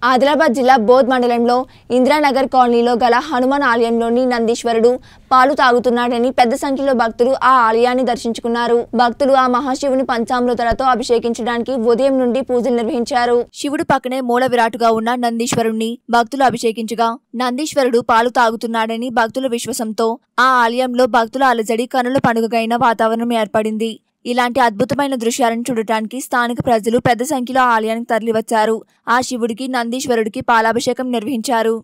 ఆదిలాబాద్ జిల్లా బోధ్ మండలంలో ఇంద్రానగర్ కాలనీలో గల హనుమాన్ ఆలయంలోని నందీశ్వరుడు పాలు తాగుతున్నాడని పెద్ద సంఖ్యలో భక్తులు ఆ ఆలయాన్ని దర్శించుకున్నారు. భక్తులు ఆ మహాశివుని పంచామృతాలతో అభిషేకించడానికి ఉదయం నుండి పూజలు నిర్వహించారు. శివుడు పక్కనే మూల విరాటుగా ఉన్న నందీశ్వరుణ్ణి భక్తులు అభిషేకించగా నందీశ్వరుడు పాలు తాగుతున్నాడని భక్తుల విశ్వాసంతో ఆ ఆలయంలో భక్తుల అలజడి కనుల పండుగైన వాతావరణం ఏర్పడింది. ఇలాంటి అద్భుతమైన దృశ్యాలను చూడటానికి స్థానిక ప్రజలు పెద్ద సంఖ్యలో ఆలయానికి తరలివచ్చారు. ఆ శివుడికి నందీశ్వరుడికి పాలాభిషేకం నిర్వహించారు.